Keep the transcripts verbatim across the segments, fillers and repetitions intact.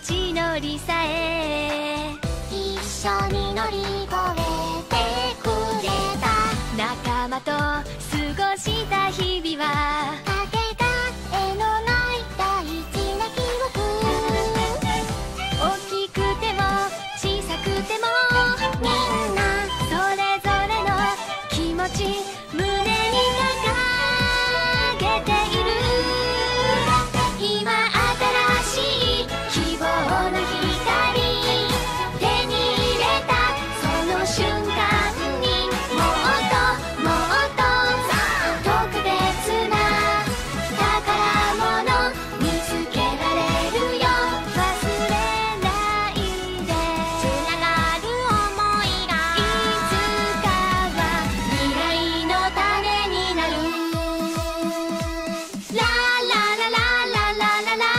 道のりさえ一緒に乗り越えてくれた。仲間と過ごした日々はかけがえのない大事な記憶。大きくても小さくてもみんなそれぞれの気持ち胸に掲げている。今新しい希望の光手に入れたその瞬間にもっともっと特別な宝物見つけられるよ。忘れないでつながる想いがいつかは未来の種になる。ラララララララララ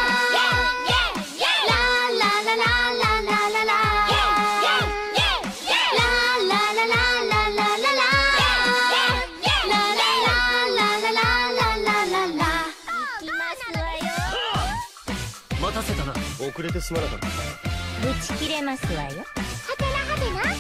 待たせたな。遅れてすまなかった。 ぶち切れますわよ。 はてなはてななのです。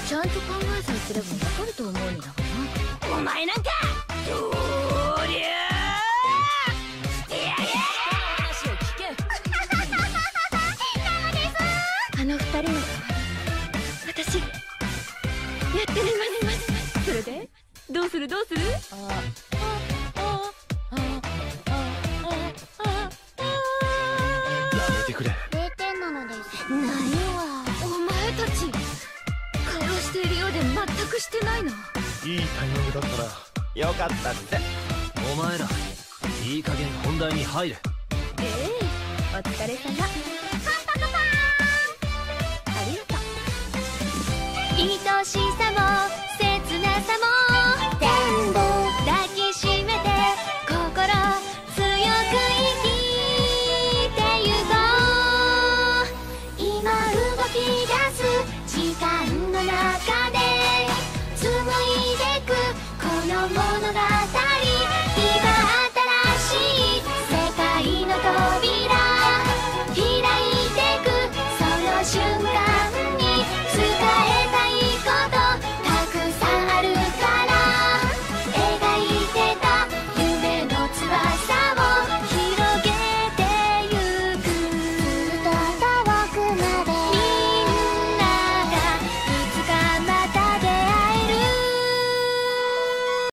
ちゃんと考えさえすればわかると思うのだがな。 お前なんかどりゃーしてやげ。話を聞け。 あの二人の代わり私やってみます。それでどうするどうする？あやめてくれ。 れいてんなのです。 ないわ。お前たち会話しているようで全くしてないな。 いいタイミングだったらよかったって。お前らいい加減本題に入れ。 ええ、お疲れ様。 パンパカパーン。 ありがとう。 愛しさも